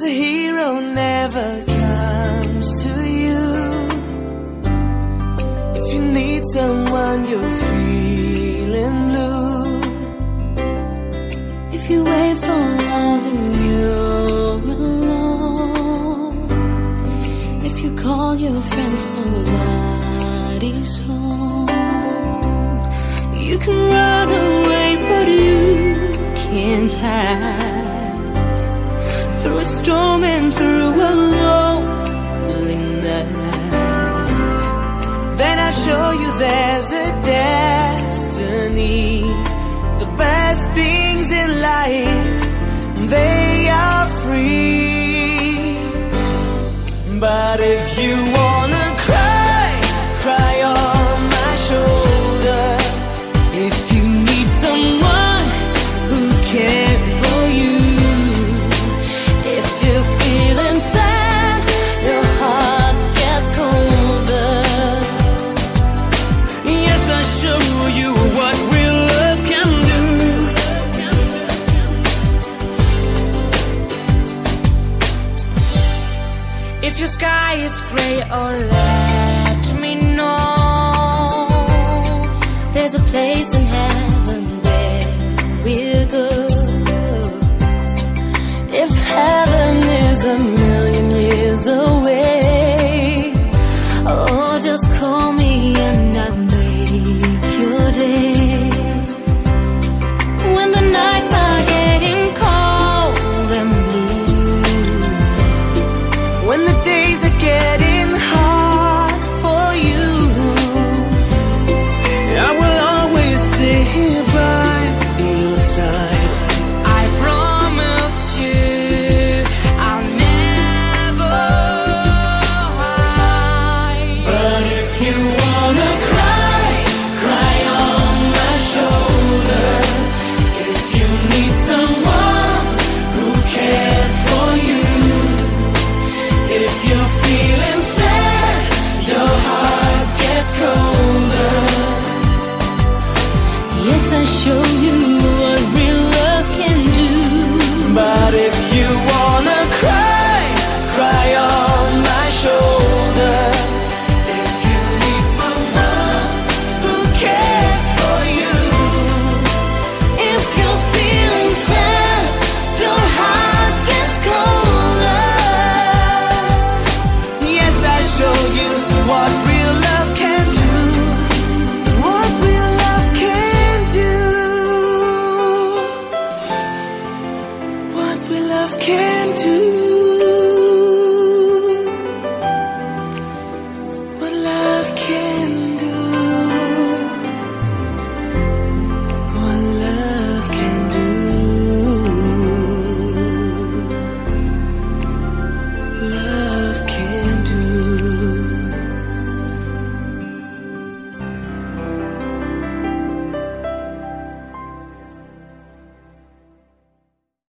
the hero never comes to you. If you need someone you're feeling blue, if you wait for love and you're alone, if you call your friends nobody's home, you can run away but you can't hide through a storm and through a lonely night. Then I'll show you there's a destiny. The best things in life, they are free. But if you wanna cry, cry on my shoulder. If you need someone who cares for you, if you're feeling sad, your heart gets colder. Yes, I'll show you what real love can do. If your sky is gray, oh let me know. There's a place in heaven where we'll go. If heaven is a million years away, oh just call me and I'll make your day. When the nights are getting cold and blue, When the days are getting hard for you, I will always stay here by your side. I promise you I'll never hide. But if you wanna cry, cry on my shoulder. If you need someone who cares for you, if you're feeling sad, your heart gets colder. yes, I show you what real love can do. But if you wanna cry, cry on my shoulder. If you need someone who cares for you, If you're feeling sad, your heart gets colder. yes, I show you what real love can do. What real love can do. What real love can do.